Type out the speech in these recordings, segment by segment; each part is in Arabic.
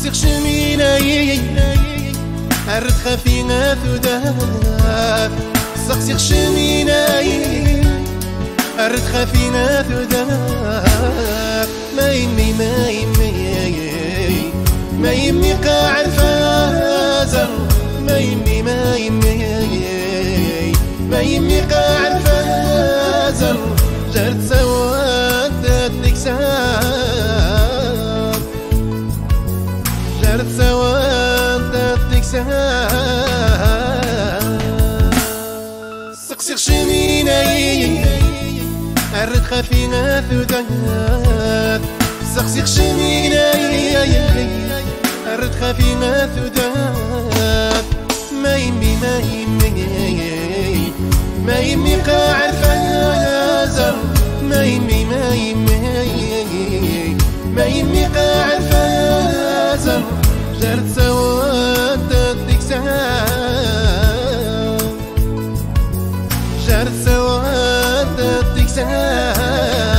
سقسي خشمينا الرد خفينا ثدات سقسي خشمينا الرد خفينا ثدات ما يمي قاعد فازر ما يمي قاعد فازر جرت سواد تكساب جرت سواد تكساب سقسي خشمينا الرد خفينا ثدات سقسي خشمينا الرد خفينا ثدات ما يمي قاعد فازر ما يمي قاعد فازر جرت سواد تكساب جرت سواد تكساب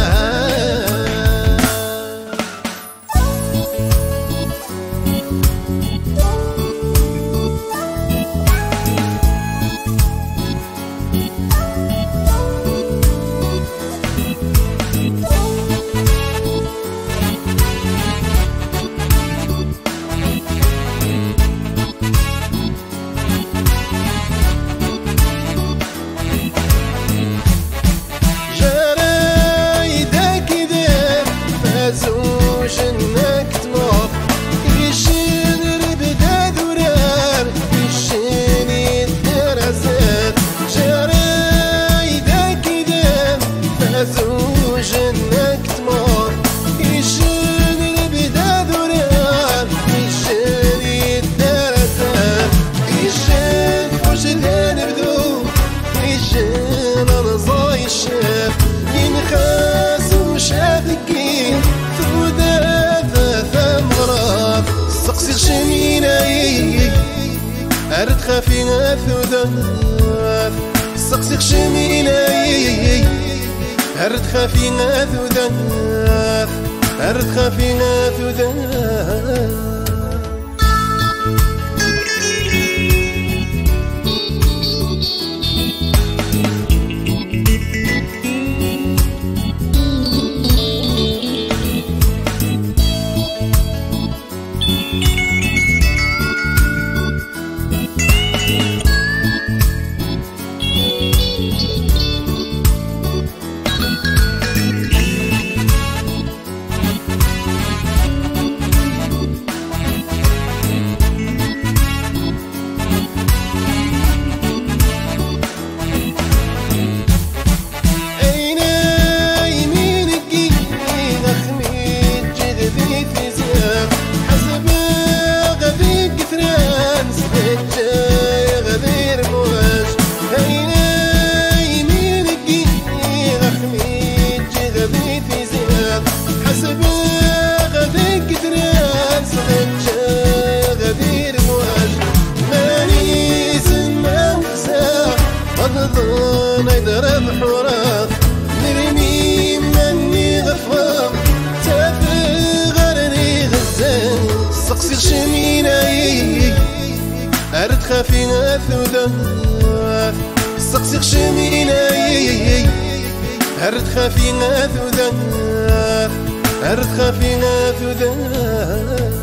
سقسي خشمينا الرد خفينا ثدات سقسي خشمينا الرد خفينا ثدات الرد خفينا ثدات نضرب حراق نرمي مني غفاق تفغرني غزال سقسي خشمينا الرد خفينا ثدات سقسي خشمينا الرد خفينا ثدات الرد خفينا ثدات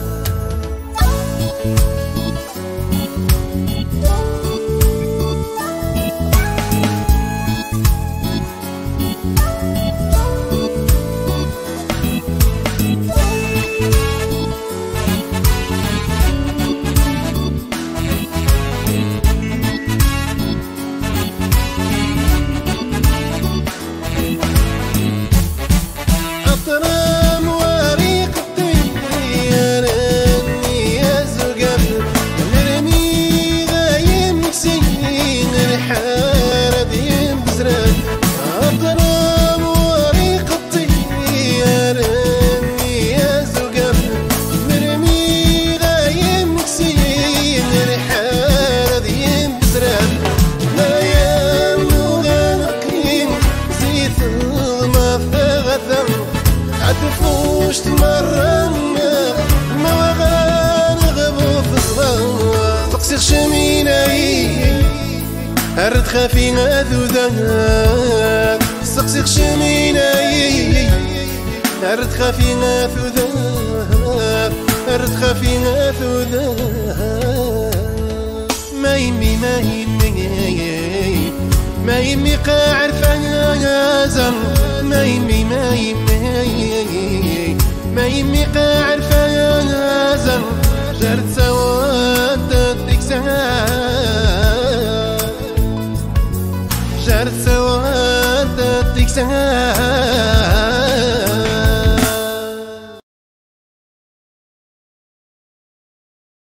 عتفوش تمرنا ما وغا سقسي خشميناي أرد خافي ذات سقسي خشميناي أرد خافي ذات أرد خافي ذات ما يمي ما يمي ما يمي قاعر فازر ما يمي ما يمي ما يمي قاعر فازر جرت سوا